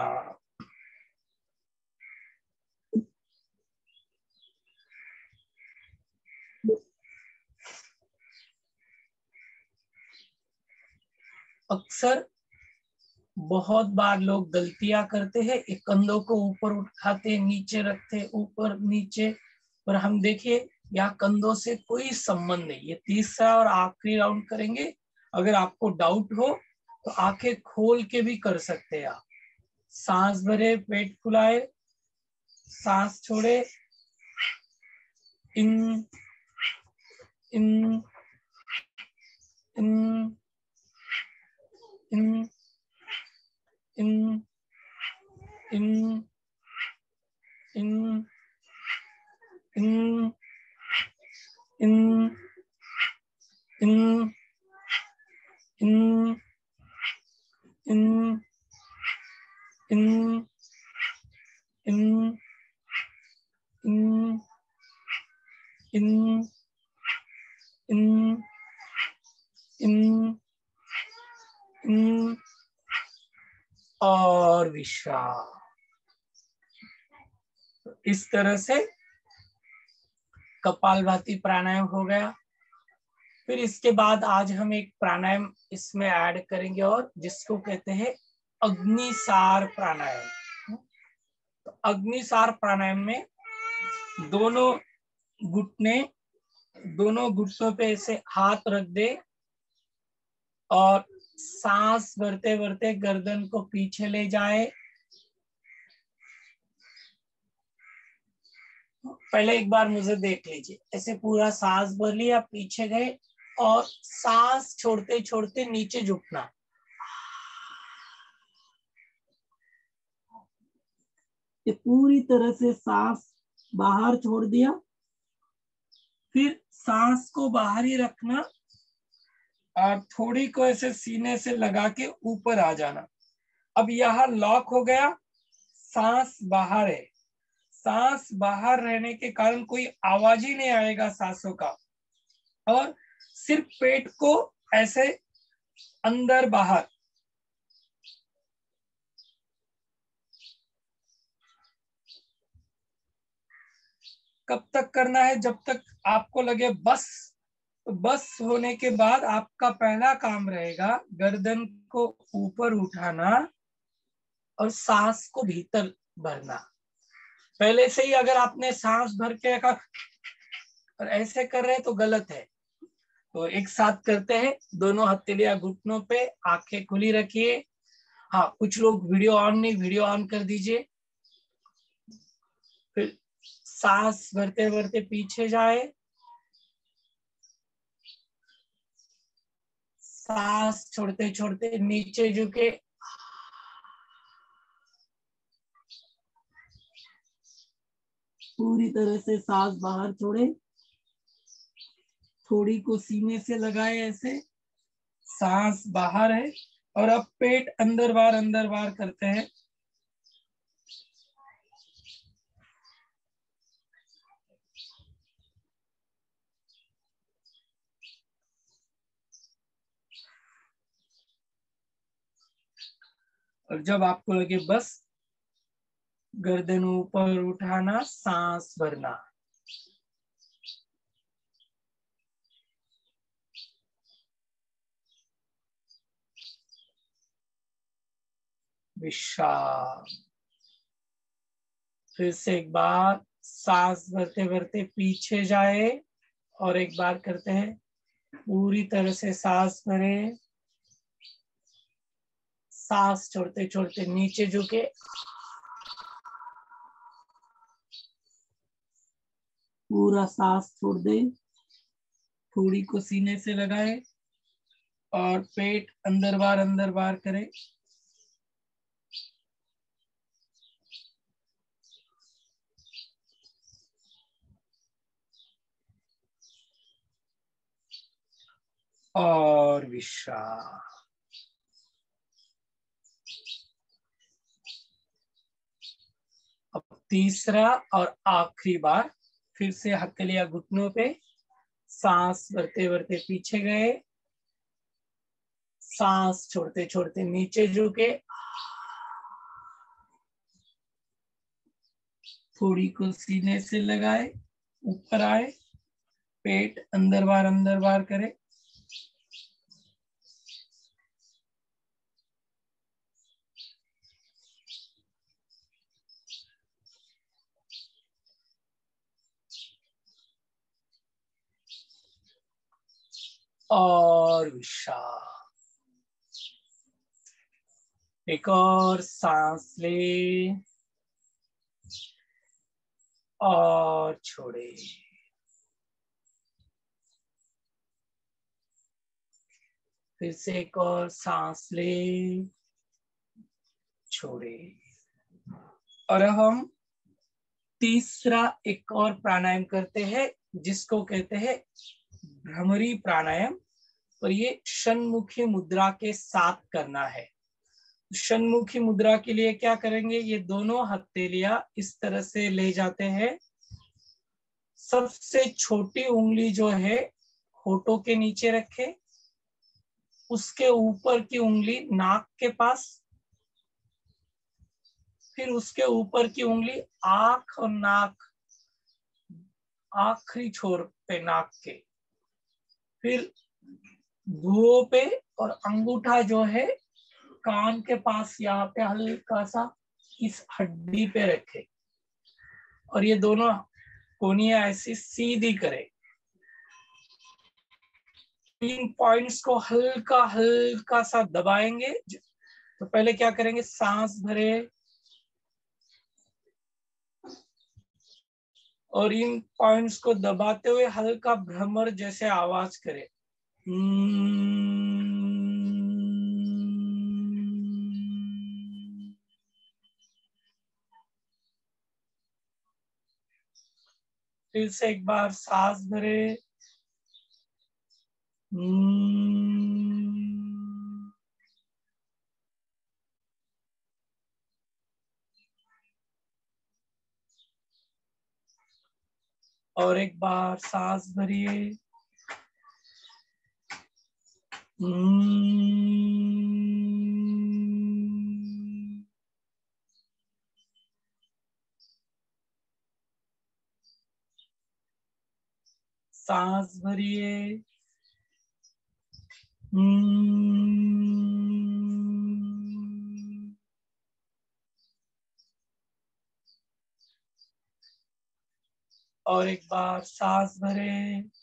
अक्सर बहुत बार लोग गलतियां करते हैं, एक कंधों को ऊपर उठाते, नीचे रखते, ऊपर नीचे, पर हम देखिए यहाँ कंधों से कोई संबंध नहीं। ये तीसरा और आखिरी राउंड करेंगे। अगर आपको डाउट हो तो आंखें खोल के भी कर सकते हैं आप। सांस भरे, पेट फुलाए, सांस छोड़े, इन इन इन इन इन इन इन इन इन इन इन इन इन इन इन इन इन इन इन और विश्राम। इस तरह से कपालभाति प्राणायाम हो गया। फिर इसके बाद आज हम एक प्राणायाम इसमें ऐड करेंगे और जिसको कहते हैं अग्निसार प्राणायाम। तो अग्निसार प्राणायाम में दोनों घुटनों पे ऐसे हाथ रख दे और सांस भरते भरते गर्दन को पीछे ले जाए। पहले एक बार मुझे देख लीजिए, ऐसे पूरा सांस भर लिया, पीछे गए और सांस छोड़ते छोड़ते नीचे झुकना। ये पूरी तरह से सांस बाहर छोड़ दिया, फिर सांस को बाहर ही रखना और थोड़ी को ऐसे सीने से लगा के ऊपर आ जाना। अब यहाँ लॉक हो गया, सांस बाहर है। सांस बाहर रहने के कारण कोई आवाज ही नहीं आएगा सांसों का, और सिर्फ पेट को ऐसे अंदर बाहर। कब तक करना है? जब तक आपको लगे बस। तो बस होने के बाद आपका पहला काम रहेगा गर्दन को ऊपर उठाना और सांस को भीतर भरना। पहले से ही अगर आपने सांस भर के रखा और ऐसे कर रहे हैं तो गलत है। तो एक साथ करते हैं, दोनों हथेलियां घुटनों पे, आंखें खुली रखिए। हाँ, कुछ लोग वीडियो ऑन नहीं, वीडियो ऑन कर दीजिए। फिर सांस भरते भरते पीछे जाए, सांस छोड़ते छोड़ते नीचे झुके, पूरी तरह से सांस बाहर छोड़े, थोड़ी को सीने से लगाए ऐसे, सांस बाहर है और अब पेट अंदर बार करते हैं। और जब आपको लगे बस, गर्दन ऊपर उठाना, सांस भरना। विश्राम। फिर से एक बार सांस भरते भरते पीछे जाए और एक बार करते हैं, पूरी तरह से सांस भरे, सांस छोड़ते छोड़ते नीचे झुके, पूरा सांस छोड़ दे, थोड़ी को सीने से लगाए और पेट अंदर बार करे। और विश्राम। अब तीसरा और आखिरी बार, फिर से हथेलियां घुटनों पे, सांस भरते भरते पीछे गए, सांस छोड़ते छोड़ते नीचे झुके, थोड़ी को सीने से लगाए, ऊपर आए, पेट अंदर बार करे। और विश्राम। एक और सांस ले और छोड़े। फिर से एक और सांस ले, छोड़े। और अब हम तीसरा एक और प्राणायाम करते हैं, जिसको कहते हैं भ्रमरी प्राणायाम। और ये षण्मुखी मुद्रा के साथ करना है। षण्मुखी मुद्रा के लिए क्या करेंगे, ये दोनों हथेलियां इस तरह से ले जाते हैं। सबसे छोटी उंगली जो है होठों के नीचे रखे, उसके ऊपर की उंगली नाक के पास, फिर उसके ऊपर की उंगली आंख और नाक, आखिरी छोर पे नाक के, फिर भुओं पे, और अंगूठा जो है कान के पास यहाँ पे हल्का सा इस हड्डी पे रखे। और ये दोनों कोनियां ऐसी सीधी करे। इन पॉइंट्स को हल्का हल्का सा दबाएंगे। तो पहले क्या करेंगे, सांस भरे और इन पॉइंट्स को दबाते हुए हल्का भ्रमर जैसे आवाज करे। फिर से एक बार सांस भरे, और एक बार सांस भरिए, सांस भरिए, और एक बार सांस भरे,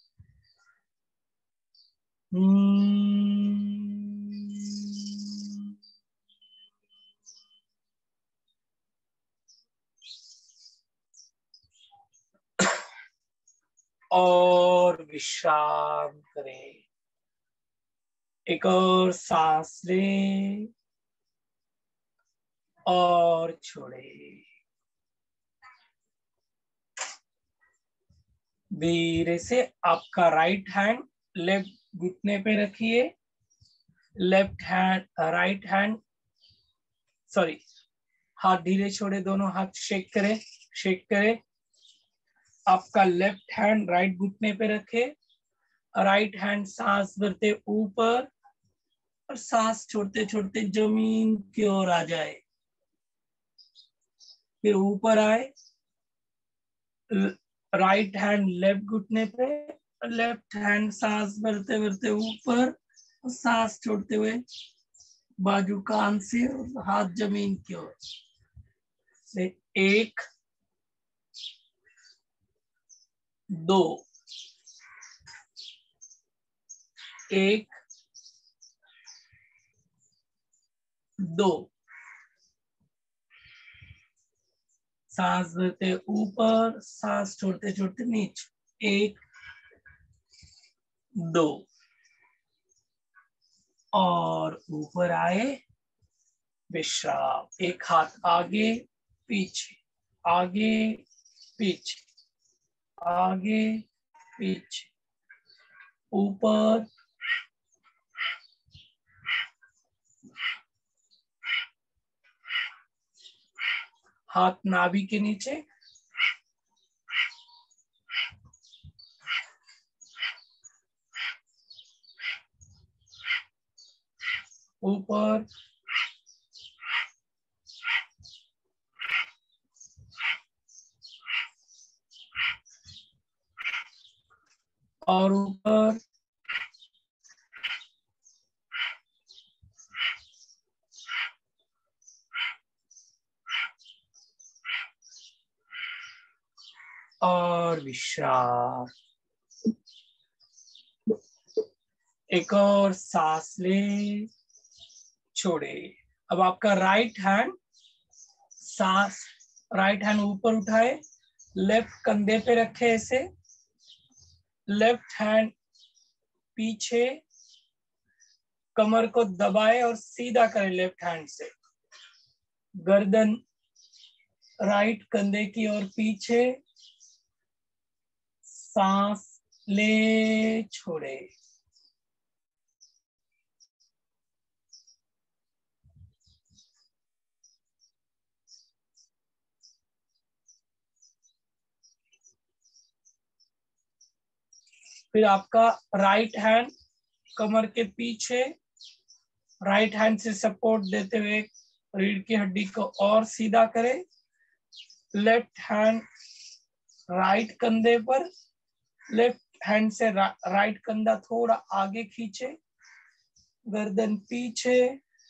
और विश्राम करें। एक और सांस ले और छोड़े। धीरे से आपका राइट हैंड लेफ्ट घुटने पे रखिए, left hand right hand, sorry, हाथ धीरे छोड़े, दोनों हाथ शेक करें, शेक करें। आपका लेफ्ट हैंड राइट घुटने पे रखे, राइट हैंड सांस भरते ऊपर और सांस छोड़ते छोड़ते जमीन की ओर आ जाए। फिर ऊपर आए, राइट हैंड लेफ्ट घुटने पे, लेफ्ट हैंड सांस भरते भरते ऊपर और सांस छोड़ते हुए बाजू कान से और हाथ जमीन की ओर से। 1 2, 1 2। सांस भरते ऊपर, सांस छोड़ते छोड़ते नीचे। 1 2, और ऊपर आए, विश्राम। एक हाथ आगे पीछे, आगे पीछे, आगे पीछे, ऊपर, हाथ नाभि के नीचे, ऊपर, और ऊपर, और विश्राम। एक और सांस ले, छोड़े। अब आपका राइट हैंड ऊपर उठाए, लेफ्ट कंधे पे रखे ऐसे, लेफ्ट हैंड पीछे, कमर को दबाए और सीधा करें लेफ्ट हैंड से। गर्दन राइट कंधे की ओर पीछे, सांस ले, छोड़े। फिर आपका राइट हैंड कमर के पीछे, राइट हैंड से सपोर्ट देते हुए रीढ़ की हड्डी को और सीधा करें। लेफ्ट हैंड राइट कंधे पर, लेफ्ट हैंड से राइट कंधा थोड़ा आगे खींचे, गर्दन पीछे,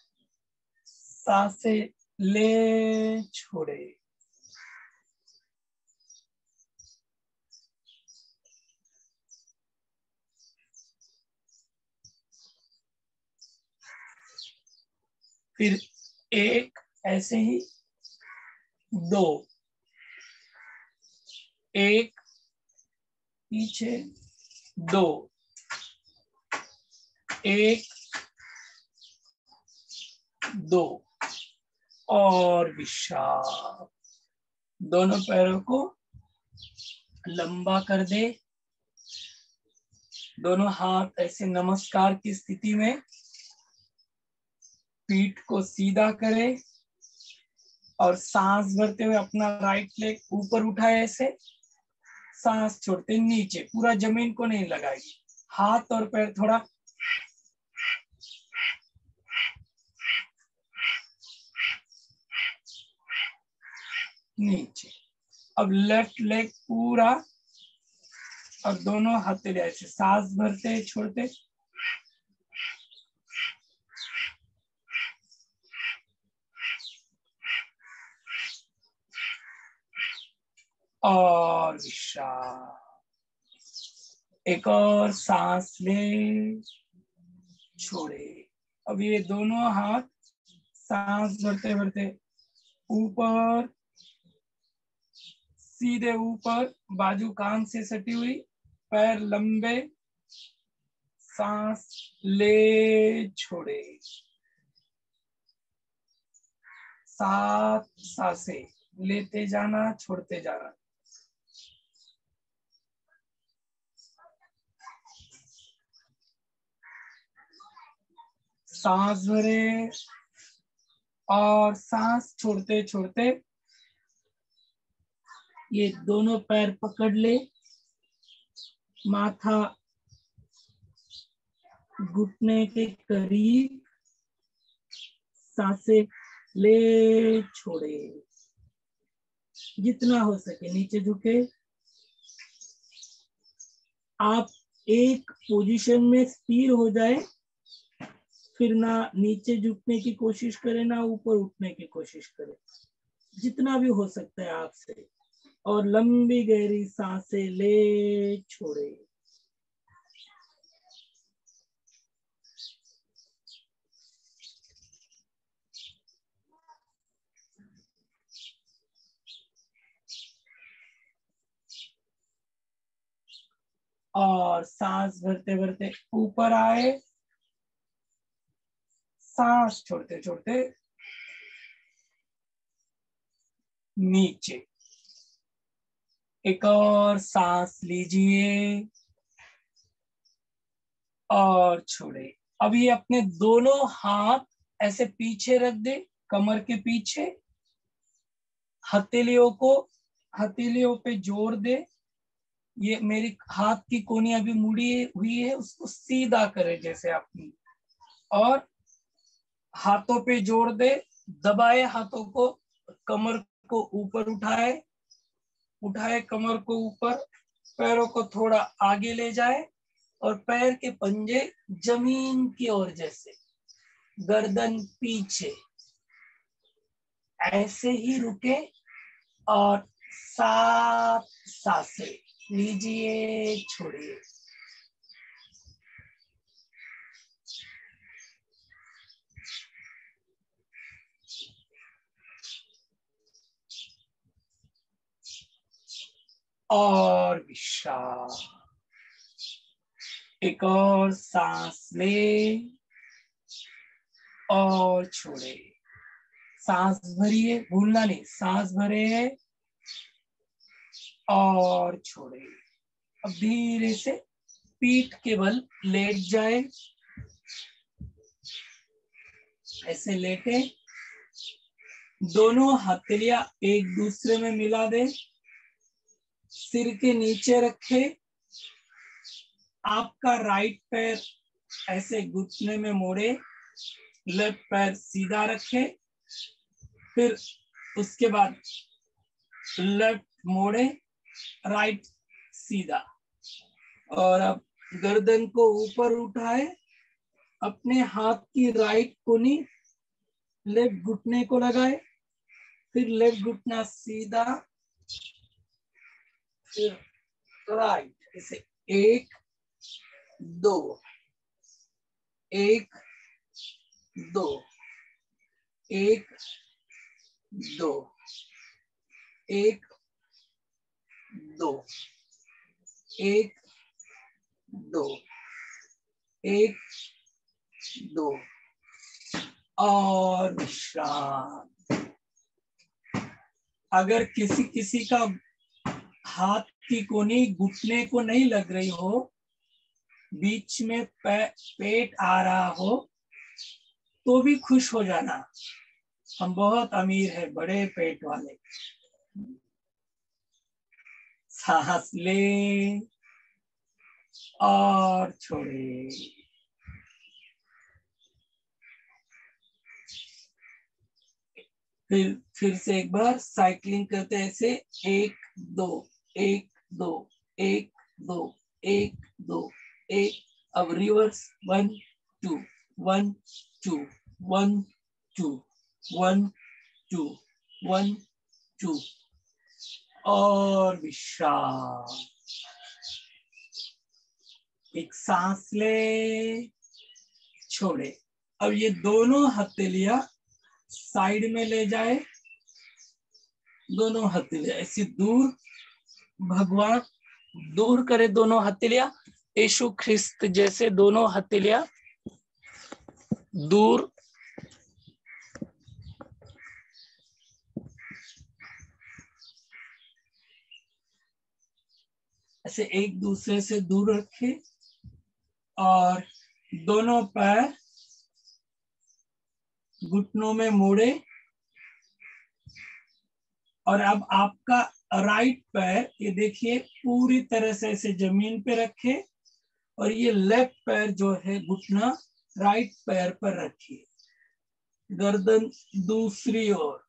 सांसें ले, छोड़े। फिर एक, ऐसे ही दो, एक पीछे, दो, एक, दो, और विश्राम। दोनों पैरों को लंबा कर दे, दोनों हाथ ऐसे नमस्कार की स्थिति में, पीठ को सीधा करें और सांस भरते हुए अपना राइट लेग ऊपर उठाए ऐसे, सांस छोड़ते नीचे, पूरा जमीन को नहीं लगाएगी, हाथ और पैर थोड़ा नीचे। अब लेफ्ट लेग पूरा और दोनों हथेली ऐसे सांस भरते छोड़ते, और विश्राम। एक और सांस ले, छोड़े। अब ये दोनों हाथ सांस भरते भरते ऊपर, सीधे ऊपर, बाजू कान से सटी हुई, पैर लंबे, सांस ले, छोड़े। 7 सांसें लेते जाना, छोड़ते जाना। सांस भरे और सांस छोड़ते छोड़ते ये दोनों पैर पकड़ ले, माथा घुटने के करीब, सांसें ले, छोड़े। जितना हो सके नीचे झुके। आप एक पोजीशन में स्थिर हो जाए, फिर ना नीचे झुकने की कोशिश करें ना ऊपर उठने की कोशिश करें, जितना भी हो सकता है आपसे, और लंबी गहरी सांसें ले, छोड़े। और सांस भरते भरते ऊपर आए, सांस छोड़ते छोड़ते नीचे। एक और सांस लीजिए और छोड़े। अभी अपने दोनों हाथ ऐसे पीछे रख दे, कमर के पीछे, हथेलियों पे जोर दे। ये मेरी हाथ की कोनी अभी मुड़ी हुई है, उसको सीधा करे जैसे अपनी, और हाथों पे जोर दे, दबाए हाथों को, कमर को ऊपर उठाए कमर को ऊपर, पैरों को थोड़ा आगे ले जाए और पैर के पंजे जमीन की ओर जैसे, गर्दन पीछे, ऐसे ही रुके और 7 सांसें लीजिए, छोड़िए। और विश्राम। एक और सांस ले और छोड़े। सांस भरिए, भूलना नहीं, सांस भरे और छोड़े। अब धीरे से पीठ के बल लेट जाए, ऐसे लेटे, दोनों हथेलियां एक दूसरे में मिला दे, सिर के नीचे रखे, आपका राइट पैर ऐसे घुटने में मोड़े, लेफ्ट पैर सीधा रखे, फिर उसके बाद लेफ्ट मोड़े, राइट सीधा, और अब गर्दन को ऊपर उठाए, अपने हाथ की राइट कोनी लेफ्ट घुटने को लगाए, फिर लेफ्ट घुटना सीधा, फिर राइट, ऐसे 1 2 1 2 1 2 1 2 1 2 1 2 और विश्राम। अगर किसी का हाथ की कोनी घुटने को नहीं लग रही हो, बीच में पेट आ रहा हो, तो भी खुश हो जाना, हम बहुत अमीर है, बड़े पेट वाले। सांस ले और छोड़े। फिर से एक बार साइकिलिंग करते ऐसे, 1 2 1 2 1 2 1 2 1। अब रिवर्स, 1 2 1 2 1 2 1 2 1 2 और विश्राम। एक सांस ले, छोड़े। अब ये दोनों हथेलियां साइड में ले जाए, दोनों हथेलियां ऐसी दूर, भगवान दूर करे दोनों हथेलियां, यीशु ख्रिस्त जैसे दोनों हथेलियां दूर, ऐसे एक दूसरे से दूर रखे, और दोनों पैर घुटनों में मोड़े, और अब आपका राइट पैर ये देखिए पूरी तरह से ऐसे जमीन पे रखे, और ये लेफ्ट पैर जो है घुटना राइट पैर पर रखिए, गर्दन दूसरी ओर।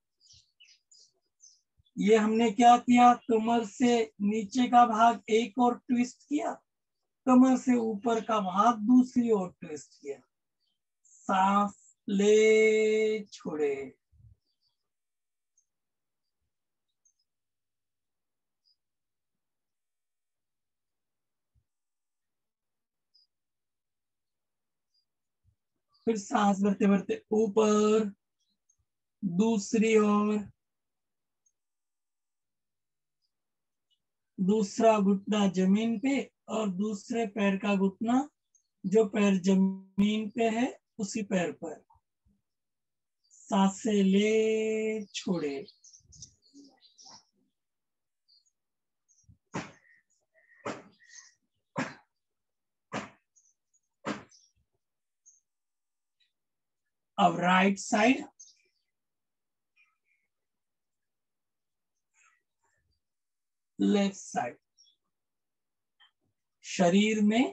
ये हमने क्या किया, कमर से नीचे का भाग एक और ट्विस्ट किया, कमर से ऊपर का भाग दूसरी ओर ट्विस्ट किया। सांस ले, छोड़े। फिर सांस भरते भरते ऊपर, दूसरी ओर, दूसरा घुटना जमीन पे, और दूसरे पैर का घुटना जो पैर जमीन पे है उसी पैर पर। सांसें ले, छोड़े। अब राइट साइड, लेफ्ट साइड। शरीर में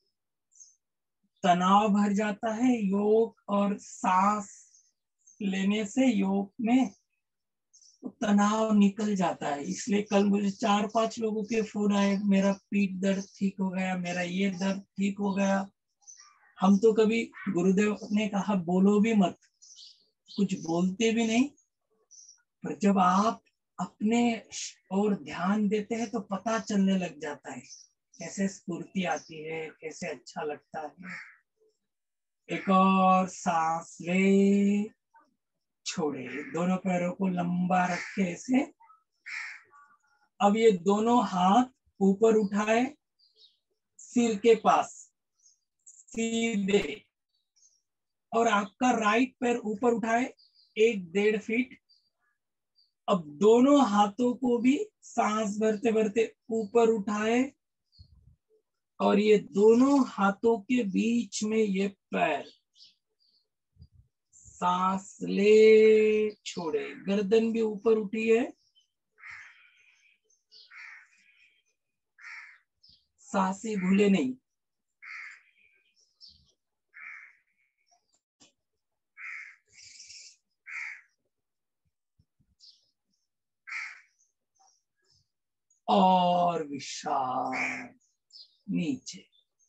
तनाव भर जाता है योग और सांस लेने से, योग में तो तनाव निकल जाता है। इसलिए कल मुझे 4-5 लोगों के फोन आए, मेरा पीठ दर्द ठीक हो गया, मेरा ये दर्द ठीक हो गया। हम तो कभी, गुरुदेव ने कहा बोलो भी मत, कुछ बोलते भी नहीं, पर जब आप अपने और ध्यान देते हैं तो पता चलने लग जाता है, कैसे स्फूर्ति आती है, कैसे अच्छा लगता है। एक और सांस ले, छोड़े, दोनों पैरों को लंबा रखे ऐसे। अब ये दोनों हाथ ऊपर उठाए सिर के पास सीधे, और आपका राइट पैर ऊपर उठाए 1-1.5 फीट। अब दोनों हाथों को भी सांस भरते भरते ऊपर उठाए, और ये दोनों हाथों के बीच में ये पैर, सांस ले, छोड़े, गर्दन भी ऊपर उठी है, सांसें भूले नहीं। और विश्राम, नीचे।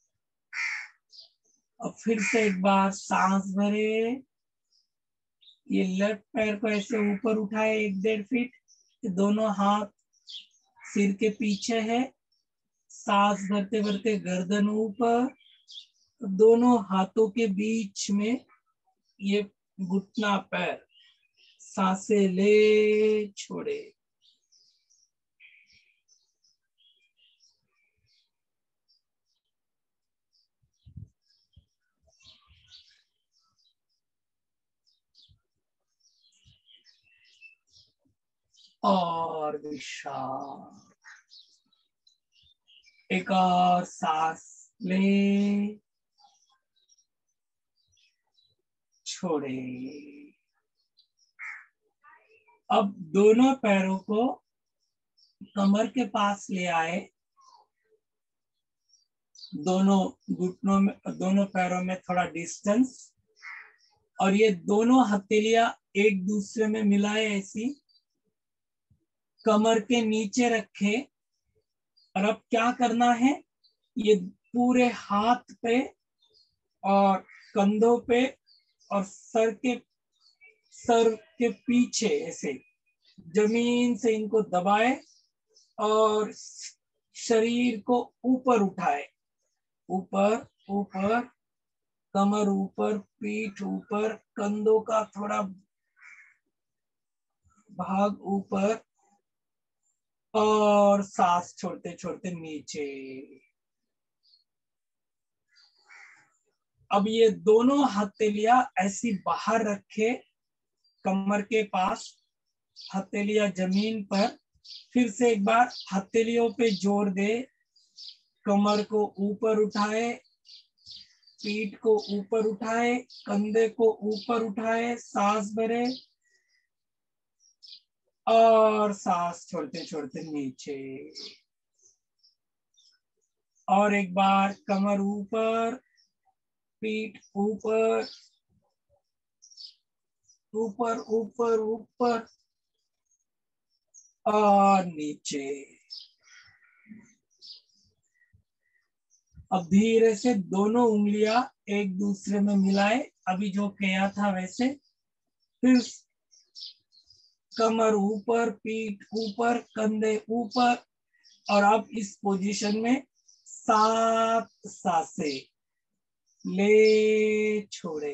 अब फिर से एक बार सांस भरे, ये लेफ्ट पैर को ऐसे ऊपर उठाए 1-1.5 फीट, दोनों हाथ सिर के पीछे है, सांस भरते भरते गर्दन ऊपर, दोनों हाथों के बीच में ये घुटना पैर, सांसें ले, छोड़े। और विश्राम, एक और सांस ले, छोड़े। अब दोनों पैरों को कमर के पास ले आए, दोनों घुटनों में, दोनों पैरों में थोड़ा डिस्टेंस, और ये दोनों हथेलियां एक दूसरे में मिलाए ऐसी, कमर के नीचे रखे। और अब क्या करना है, ये पूरे हाथ पे और कंधों पे और सर के पीछे ऐसे जमीन से इनको दबाए, और शरीर को ऊपर उठाए, ऊपर ऊपर, कमर ऊपर, पीठ ऊपर, कंधों का थोड़ा भाग ऊपर, और सांस छोड़ते छोड़ते नीचे। अब ये दोनों हथेलियां ऐसी बाहर रखे, कमर के पास, हथेलियां जमीन पर। फिर से एक बार हथेलियों पे जोर दे, कमर को ऊपर उठाए, पीठ को ऊपर उठाए, कंधे को ऊपर उठाए, सांस भरे, और सांस छोड़ते छोड़ते नीचे। और एक बार कमर ऊपर, पीठ ऊपर, ऊपर ऊपर ऊपर, और नीचे। अब धीरे से दोनों उंगलियां एक दूसरे में मिलाए, अभी जो किया था वैसे। फिर कमर ऊपर, पीठ ऊपर, कंधे ऊपर, और अब इस पोजीशन में 7 सांसें ले, छोड़े।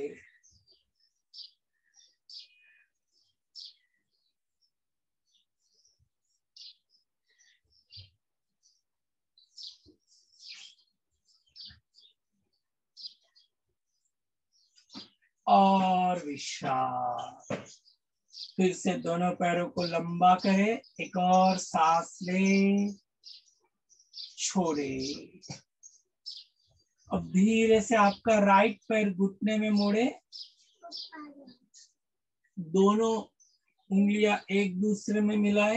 और विश्राम। फिर से दोनों पैरों को लंबा करे, एक और सांस ले, छोड़े। अब धीरे से आपका राइट पैर घुटने में मोड़े, दोनों उंगलियां एक दूसरे में मिलाए,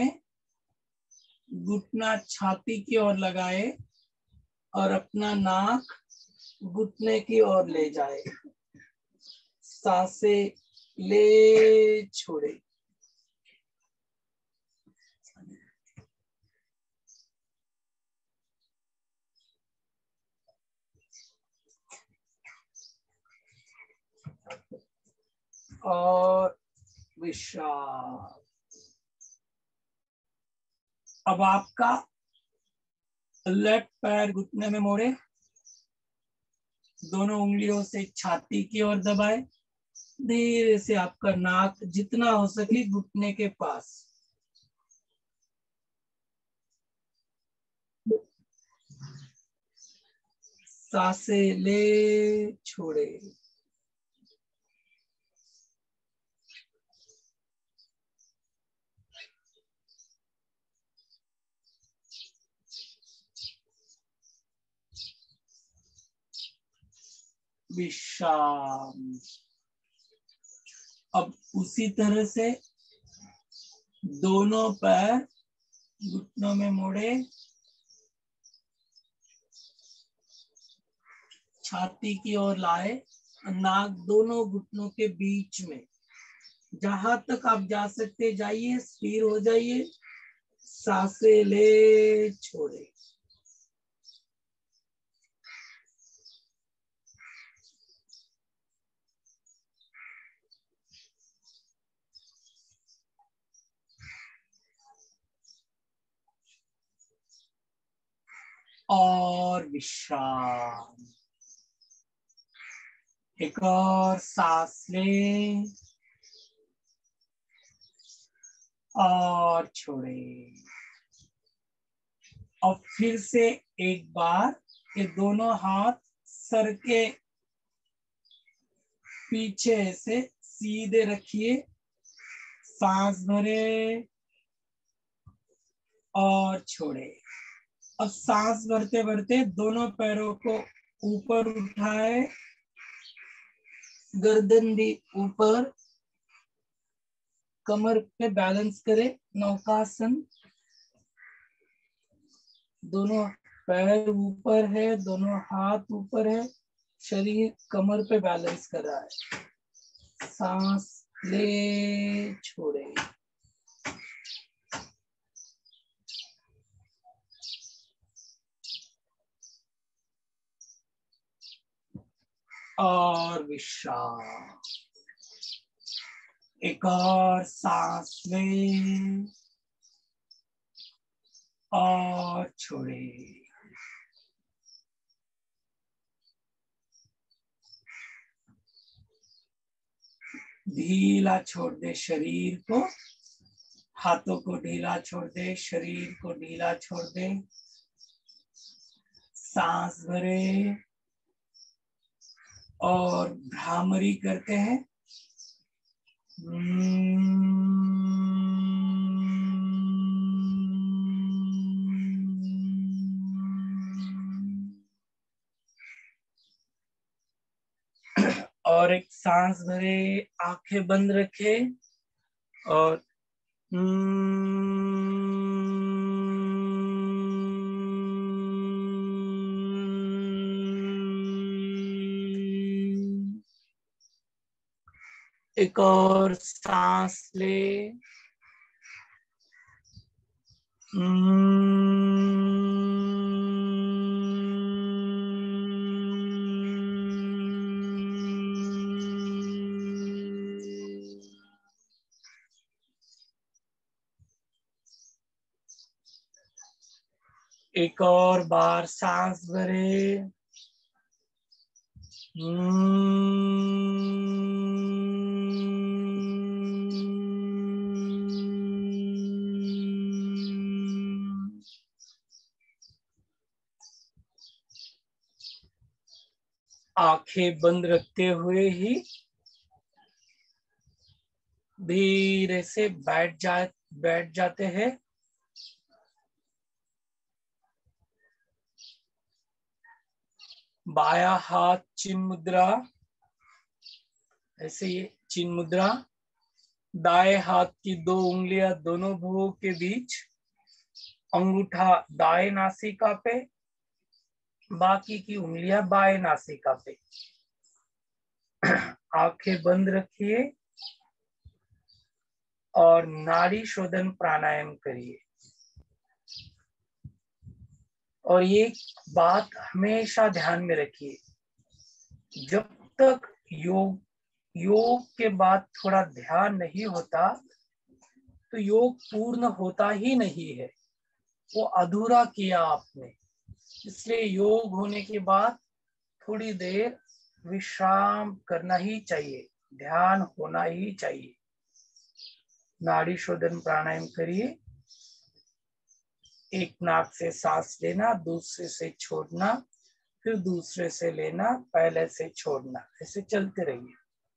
घुटना छाती की ओर लगाए, और अपना नाक घुटने की ओर ले जाए। सांसें ले, छोड़े। और विश्राम। अब आपका लेफ्ट पैर घुटने में मोड़े, दोनों उंगलियों से छाती की ओर दबाए, धीरे से आपका नाक जितना हो सके घुटने के पास। सांसें ले, छोड़े। विश्राम। अब उसी तरह से दोनों पैर घुटनों में मोड़े, छाती की ओर लाए, नाक दोनों घुटनों के बीच में। जहां तक आप जा सकते जाइए, स्थिर हो जाइए, सांसें ले, छोड़े। और विश्राम। एक और सांस ले और छोड़े। और फिर से एक बार ये दोनों हाथ सर के पीछे से सीधे रखिए, सांस भरे और छोड़े। अब सांस भरते भरते दोनों पैरों को ऊपर उठाए, गर्दन भी ऊपर, कमर पे बैलेंस करें, नौकासन। दोनों पैर ऊपर है, दोनों हाथ ऊपर है, शरीर कमर पे बैलेंस कर रहा है। सांस ले, छोड़े। और विश्राम। एक और सांस ले और छोड़े। ढीला छोड़ दे शरीर को, हाथों को ढीला छोड़ दे, शरीर को ढीला छोड़ दे। सांस भरे और भ्रामरी करते हैं। और एक सांस भरे, आंखें बंद रखे और एक और सांस ले। एक और बार सांस भरे। आंखें बंद रखते हुए ही धीरे से बैठ जाते हैं। बाया हाथ चिन्ह मुद्रा, ऐसे ये चिन्ह मुद्रा। दाएं हाथ की दो उंगलियां दोनों भुवों के बीच, अंगूठा दाएं नासिका पे, बाकी की उंगलियां बाएं नासिका पे। आंखें बंद रखिए। और नाड़ी शोधन प्राणायाम करिए। और ये बात हमेशा ध्यान में रखिए, जब तक योग के बाद थोड़ा ध्यान नहीं होता तो योग पूर्ण होता ही नहीं है, वो अधूरा किया आपने। इसलिए योग होने के बाद थोड़ी देर विश्राम करना ही चाहिए, ध्यान होना ही चाहिए। नाड़ी शोधन प्राणायाम करिए। एक नाक से सांस लेना, दूसरे से छोड़ना, फिर दूसरे से लेना, पहले से छोड़ना, ऐसे चलते रहिए।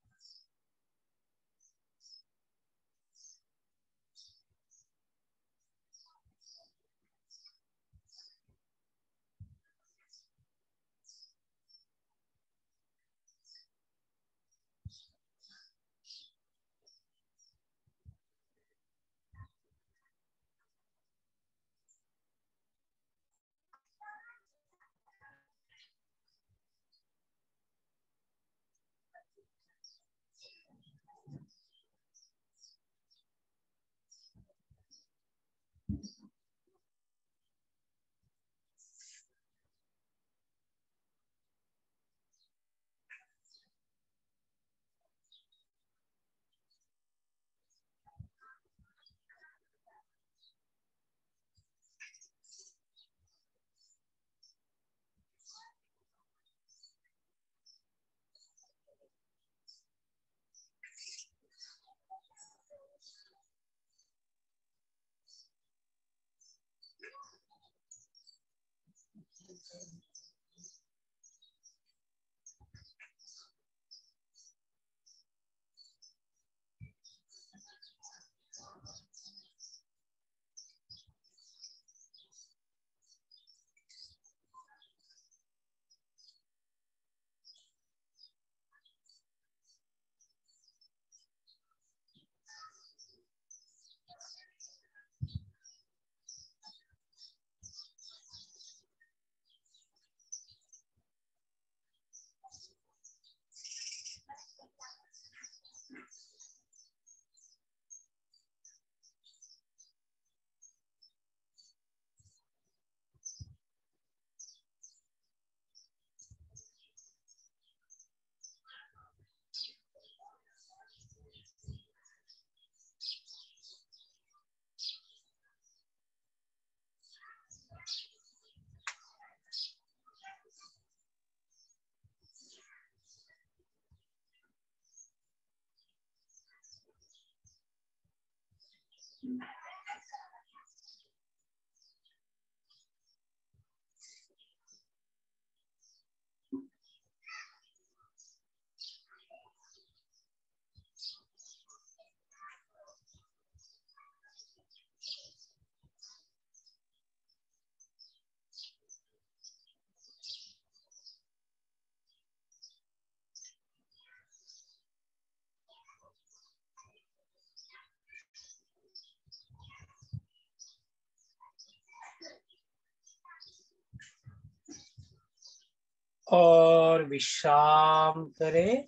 और विश्राम करें।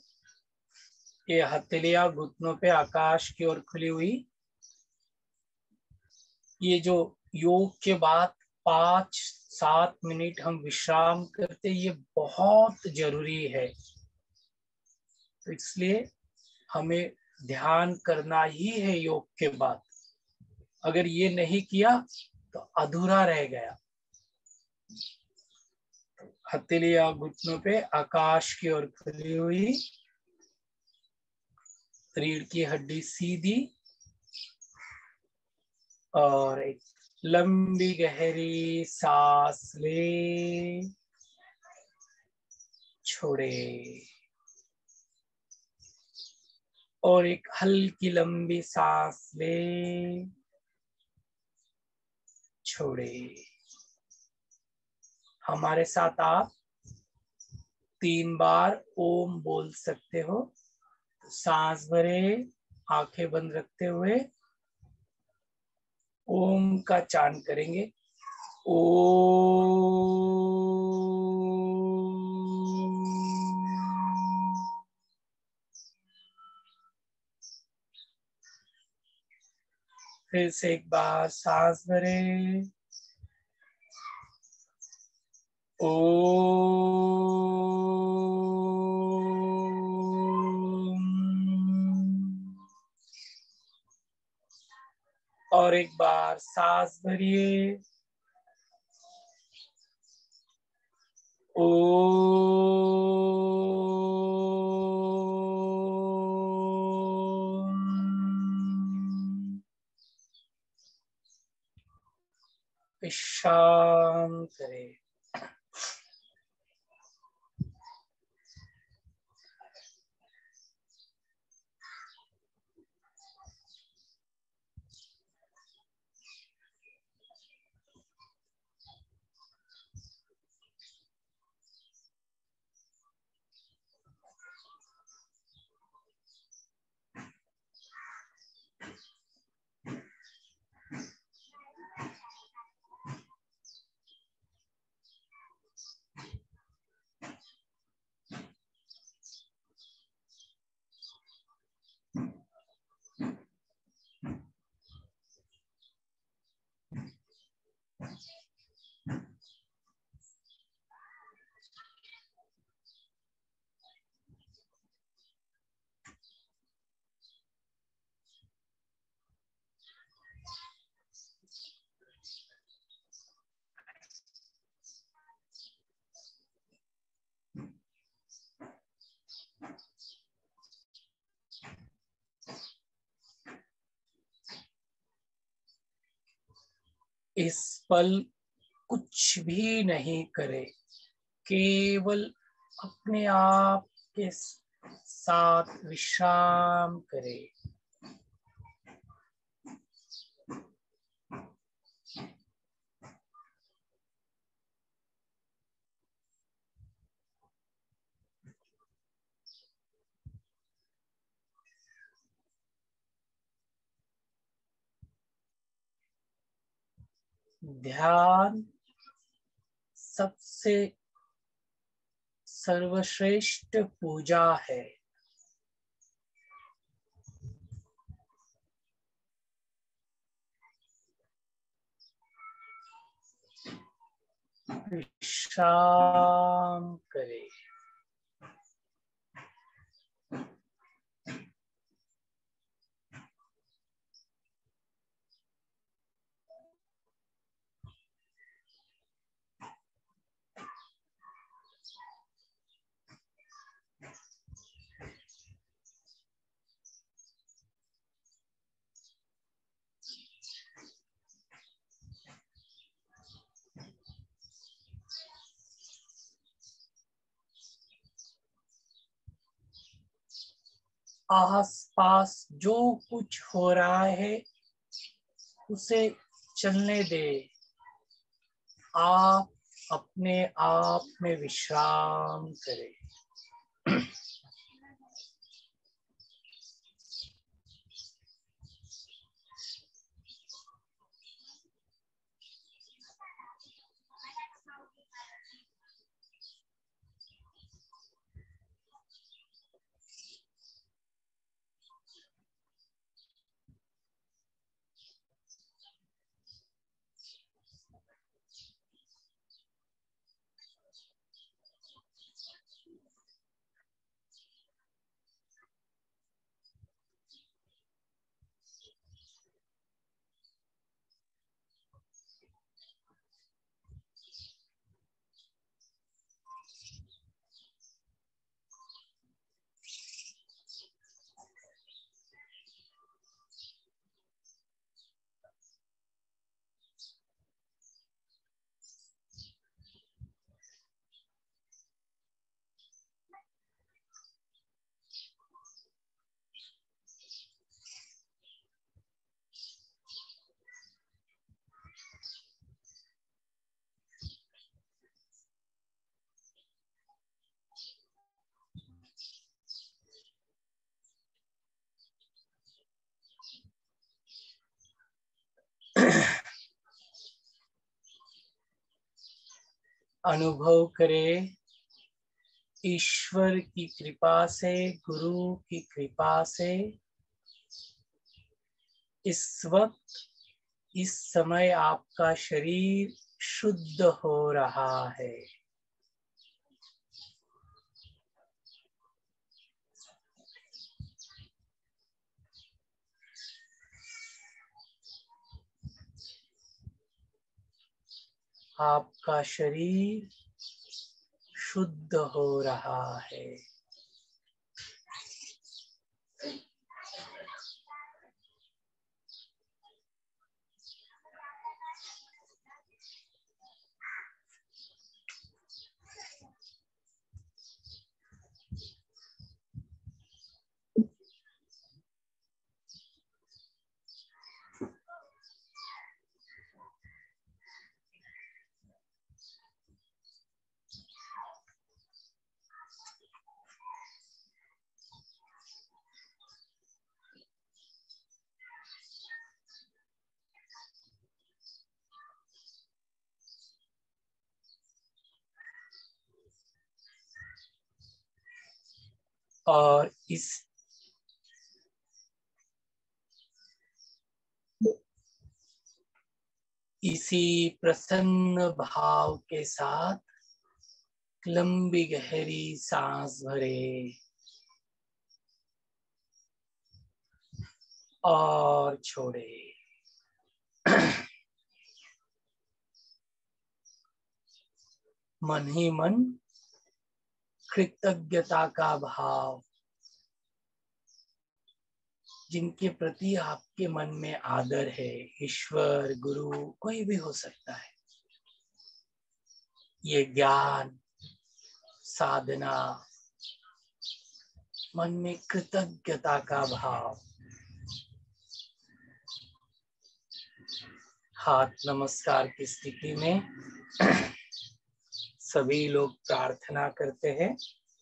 ये हथेलियां घुटनों पे आकाश की ओर खुली हुई। ये जो योग के बाद 5-7 मिनट हम विश्राम करते, ये बहुत जरूरी है। तो इसलिए हमें ध्यान करना ही है योग के बाद। अगर ये नहीं किया तो अधूरा रह गया। हथेलियां घुटनों पे आकाश की ओर खुली हुई, रीढ़ की हड्डी सीधी, और एक लंबी गहरी सांस ले, छोड़े, और एक हल्की लंबी सांस ले, छोड़े। हमारे साथ आप 3 बार ओम बोल सकते हो। सांस भरे, आंखें बंद रखते हुए ओम का चांट करेंगे। फिर से एक बार सांस भरे। और एक बार सांस भरिए। विश्राम करें। इस पल कुछ भी नहीं करे, केवल अपने आप के साथ विश्राम करे। ध्यान सबसे सर्वश्रेष्ठ पूजा है। विश्राम करें। आसपास जो कुछ हो रहा है उसे चलने दे। आप अपने आप में विश्राम करें। अनुभव करें ईश्वर की कृपा से, गुरु की कृपा से इस वक्त, इस समय आपका शरीर शुद्ध हो रहा है। आपका शरीर शुद्ध हो रहा है। और इसी प्रसन्न भाव के साथ लंबी गहरी सांस भरे और छोड़े। मन ही मन कृतज्ञता का भाव, जिनके प्रति आपके मन में आदर है, ईश्वर, गुरु, कोई भी हो सकता है, ये ज्ञान, साधना, मन में कृतज्ञता का भाव। हाथ नमस्कार की स्थिति में सभी लोग प्रार्थना करते हैं।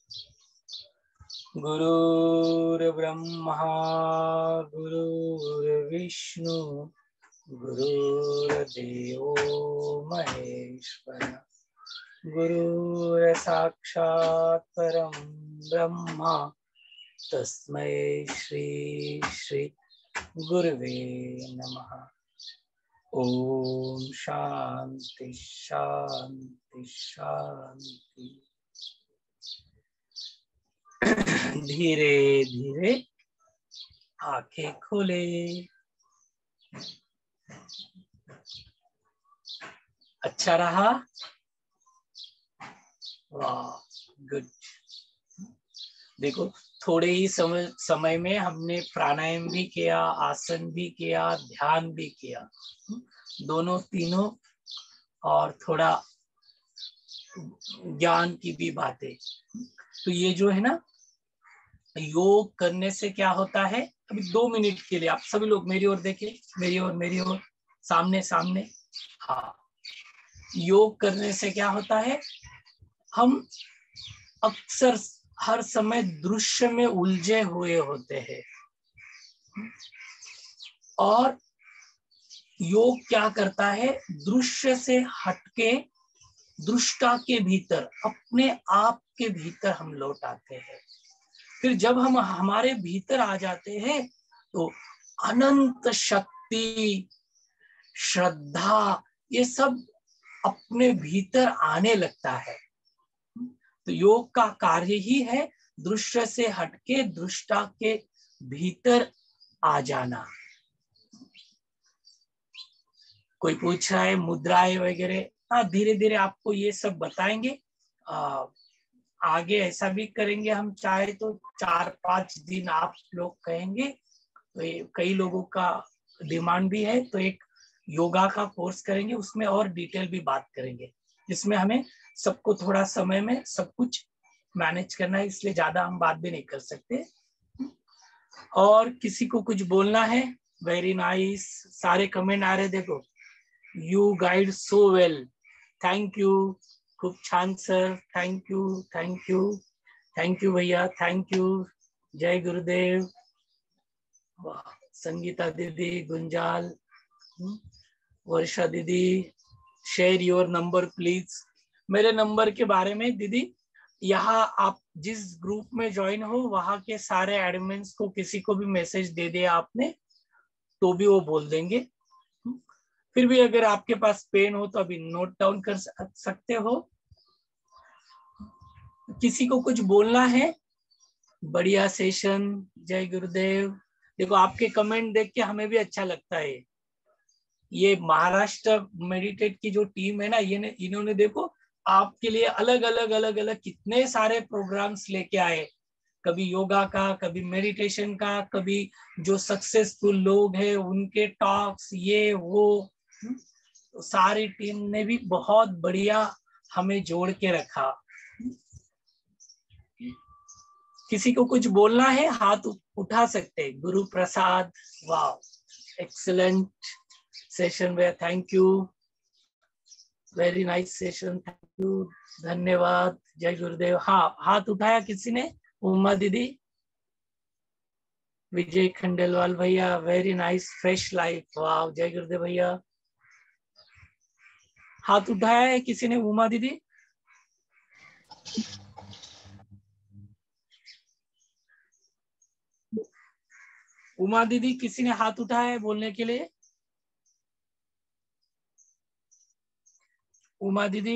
गुरुर्ब्रह्मा गुरुर्विष्णु गुरुर्देवो महेश्वर, गुरुर्साक्षात् परं ब्रह्म, तस्मै श्री श्री गुरुवे नमः। ओम शांति शांति शांति। धीरे धीरे आंखें खोले। अच्छा रहा? वाह, गुड। देखो, थोड़े ही समय में हमने प्राणायाम भी किया, आसन भी किया, ध्यान भी किया, दोनों तीनों, और थोड़ा ज्ञान की भी बातें। तो ये जो है ना, योग करने से क्या होता है, अभी 2 मिनट के लिए आप सभी लोग मेरी ओर देखें, मेरी ओर, सामने सामने। हाँ, योग करने से क्या होता है, हम अक्सर हर समय दृश्य में उलझे हुए होते हैं, और योग क्या करता है, दृश्य से हटके दृष्टा के भीतर, अपने आप के भीतर हम लौट आते हैं। फिर जब हम हमारे भीतर आ जाते हैं तो अनंत शक्ति, श्रद्धा, ये सब अपने भीतर आने लगता है। तो योग का कार्य ही है दृश्य से हटके दृष्टा के भीतर आ जाना। कोई पूछ रहा है मुद्राएं वगैरह, हाँ, धीरे धीरे आपको ये सब बताएंगे। आगे ऐसा भी करेंगे, हम चाहे तो 4-5 दिन आप लोग कहेंगे, तो कई लोगों का डिमांड भी है, तो एक योगा का कोर्स करेंगे, उसमें और डिटेल भी बात करेंगे, जिसमें हमें सबको थोड़ा समय में सब कुछ मैनेज करना है, इसलिए ज्यादा हम बात भी नहीं कर सकते। और किसी को कुछ बोलना है? वेरी नाइस, सारे कमेंट आ रहे, देखो, you guide so well, thank you, खूब छान sir, thank you, thank you, thank you भैया, थैंक यू, जय गुरुदेव। संगीता दीदी, गुंजाल, वर्षा दीदी, शेयर योर नंबर प्लीज। मेरे नंबर के बारे में दीदी, यहाँ आप जिस ग्रुप में ज्वाइन हो, वहां के सारे एडमिन्स को किसी को भी मैसेज दे दिया आपने, तो भी वो बोल देंगे। फिर भी अगर आपके पास पेन हो तो अभी नोट डाउन कर सकते हो। किसी को कुछ बोलना है? बढ़िया सेशन, जय गुरुदेव। देखो आपके कमेंट देख के हमें भी अच्छा लगता है। ये महाराष्ट्र मेडिटेट की जो टीम है ना, ये इन्होंने देखो आपके लिए अलग अलग कितने सारे प्रोग्राम्स लेके आए। कभी योगा का, कभी मेडिटेशन का, कभी जो सक्सेसफुल लोग हैं उनके टॉक्स, ये वो। तो सारी टीम ने भी बहुत बढ़िया हमें जोड़ के रखा। किसी को कुछ बोलना है, हाथ उठा सकते हैं। गुरु प्रसाद, वाह, एक्सीलेंट सेशन वे, thank you, very nice session, thank you, धन्यवाद, जय गुरुदेव। हाँ, हाथ उठाया किसी ने? उमा दीदी, विजय खंडेलवाल भैया, वेरी नाइस, फ्रेश लाइफ, वाह, जय गुरुदेव भैया। हाथ उठाया है किसी ने? उमा दीदी, उमा दीदी, किसी ने हाथ उठाया है बोलने के लिए? उमा दीदी,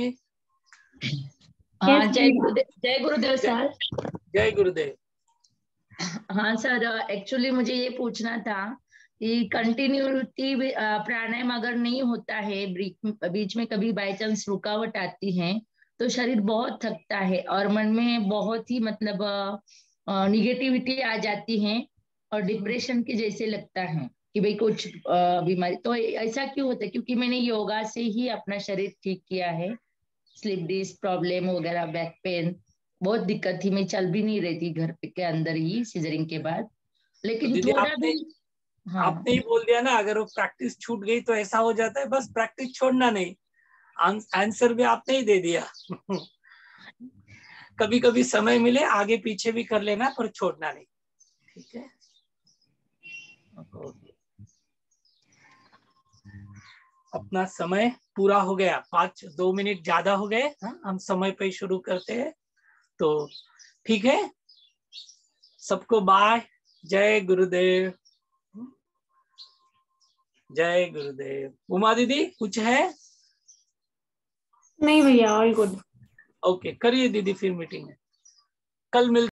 हाँ, जय गुरुदेव सर। जय गुरुदेव। हाँ सर, एक्चुअली मुझे ये पूछना था कि कंटिन्यूटी प्राणायाम अगर नहीं होता है, बीच में कभी बाय चांस रुकावट आती है तो शरीर बहुत थकता है और मन में बहुत ही मतलब निगेटिविटी आ जाती है और डिप्रेशन के जैसे लगता है कि भाई कुछ बीमारी। तो ऐसा क्यों होता है? क्योंकि मैंने योगा से ही अपना शरीर ठीक किया है। स्लिप डिस्क प्रॉब्लम वगैरह, बैक पेन, बहुत दिक्कत थी। मैं चल भी नहीं रही थी घर के अंदर ही सिजरिंग के बाद, तो लेकिन दीदी थोड़ा आपने भी। हाँ, आपने ही बोल दिया ना, अगर वो प्रैक्टिस छूट गई तो ऐसा हो जाता है। बस प्रैक्टिस छोड़ना नहीं, आंसर भी आपने ही दे दिया। कभी कभी समय मिले आगे पीछे भी कर लेना, पर छोड़ना नहीं, ठीक है? अपना समय पूरा हो गया, 2 मिनट ज्यादा हो गए। हम समय पे शुरू करते हैं, तो ठीक है। सबको बाय, जय गुरुदेव, जय गुरुदेव। उमा दीदी कुछ है? नहीं भैया, ऑल गुड। ओके, करिए दीदी, फिर मीटिंग है, कल मिल